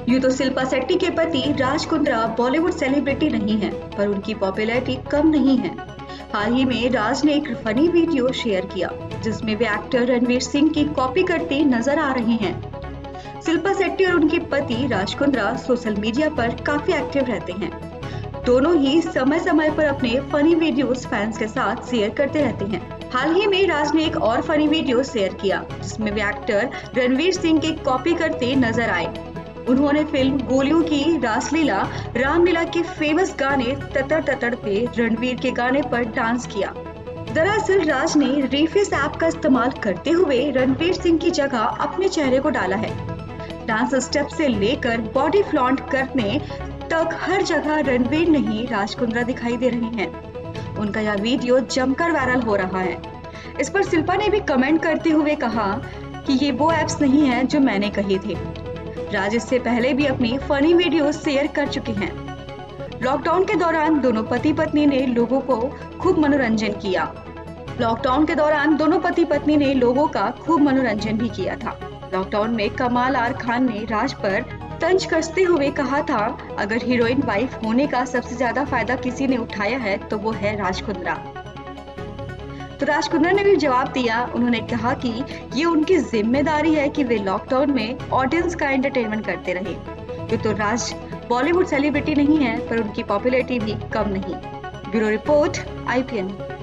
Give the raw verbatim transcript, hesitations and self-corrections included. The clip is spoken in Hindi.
यूं तो शिल्पा शेट्टी के पति राज कुंद्रा बॉलीवुड सेलिब्रिटी नहीं है, पर उनकी पॉपुलैरिटी कम नहीं है। हाल ही में राज ने एक फनी वीडियो शेयर किया जिसमें वे एक्टर रणवीर सिंह की कॉपी करते नजर आ रहे हैं। शिल्पा शेट्टी और उनके पति राज कुंद्रा सोशल मीडिया पर काफी एक्टिव रहते हैं। दोनों ही समय समय पर अपने फनी वीडियोस फैंस के साथ शेयर करते रहते हैं। हाल ही में राज ने एक और फनी वीडियो शेयर किया जिसमें वे एक्टर रणवीर सिंह की कॉपी करते नजर आए। उन्होंने फिल्म गोलियों की रासलीला रामलीला के फेमस गाने ततर ततर पे रणवीर के गाने पर डांस किया। दरअसल राज ने रीफेस ऐप का इस्तेमाल करते हुए रणवीर सिंह की जगह अपने चेहरे को डाला है। डांस स्टेप से लेकर बॉडी फ्लॉन्ट करने तक हर जगह रणवीर नहीं राज कुंद्रा दिखाई दे रहे हैं। उनका यह वीडियो जमकर वायरल हो रहा है। इस पर शिल्पा ने भी कमेंट करते हुए कहा कि ये वो एप्स नहीं है जो मैंने कहे थे। राज इससे पहले भी अपनी फनी वीडियो शेयर कर चुके हैं। लॉकडाउन के दौरान दोनों पति पत्नी ने लोगों को खूब मनोरंजन किया। लॉकडाउन के दौरान दोनों पति पत्नी ने लोगों का खूब मनोरंजन भी किया था। लॉकडाउन में कमाल आर खान ने राज पर तंज कसते हुए कहा था, अगर हीरोइन वाइफ होने का सबसे ज्यादा फायदा किसी ने उठाया है तो वो है राज कुंद्रा। तो राज कुंद्रा ने भी जवाब दिया। उन्होंने कहा कि ये उनकी जिम्मेदारी है कि वे लॉकडाउन में ऑडियंस का एंटरटेनमेंट करते रहे। ये तो राज बॉलीवुड सेलिब्रिटी नहीं है, पर उनकी पॉपुलैरिटी भी कम नहीं। Bureau report I P N.